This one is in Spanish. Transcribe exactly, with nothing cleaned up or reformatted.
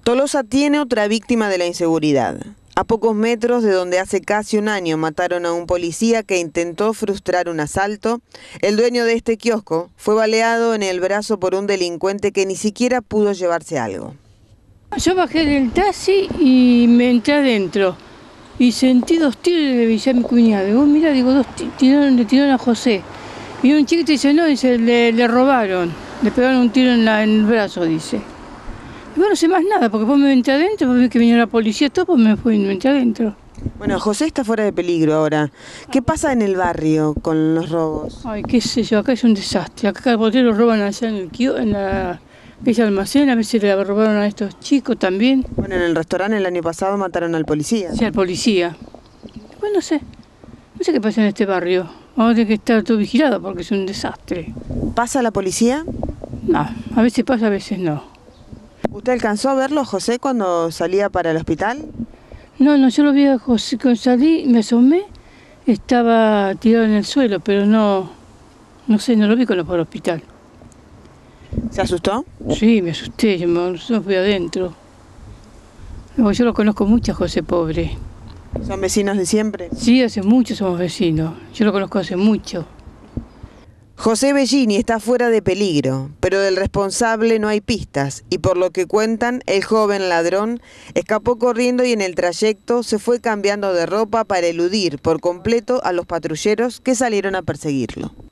Tolosa tiene otra víctima de la inseguridad. A pocos metros de donde hace casi un año mataron a un policía que intentó frustrar un asalto, el dueño de este kiosco fue baleado en el brazo por un delincuente que ni siquiera pudo llevarse algo. Yo bajé del taxi y me entré adentro y sentí dos tiros y le avisé a mi cuñado. Digo, mira, digo, dos tiraron, le tiraron a José. Y un chiquito dice, no, dice, le, le robaron, le pegaron un tiro en, la, en el brazo, dice. Y bueno, no sé más nada, porque después me entré adentro, después vi que venía la policía, todo, pues me fui y me entré adentro. Bueno, José está fuera de peligro ahora. ¿Qué pasa en el barrio con los robos? Ay, qué sé yo, acá es un desastre. Acá cada botero roban allá en el kio, en la ese almacén, a veces le robaron a estos chicos también. Bueno, en el restaurante el año pasado mataron al policía. Sí, al policía. Bueno, no sé, no sé qué pasa en este barrio. Vamos a tener que estar todo vigilado porque es un desastre. ¿Pasa la policía? No, a veces pasa, a veces no. ¿Usted alcanzó a verlo, José, cuando salía para el hospital? No, no, yo lo vi a José cuando salí, me asomé, estaba tirado en el suelo, pero no, no sé, no lo vi cuando fue al hospital. ¿Se asustó? Sí, me asusté, yo me, yo me fui adentro. Yo lo conozco mucho a José, pobre. ¿Son vecinos de siempre? Sí, hace mucho somos vecinos, yo lo conozco hace mucho. José Bellini está fuera de peligro, pero del responsable no hay pistas y por lo que cuentan, el joven ladrón escapó corriendo y en el trayecto se fue cambiando de ropa para eludir por completo a los patrulleros que salieron a perseguirlo.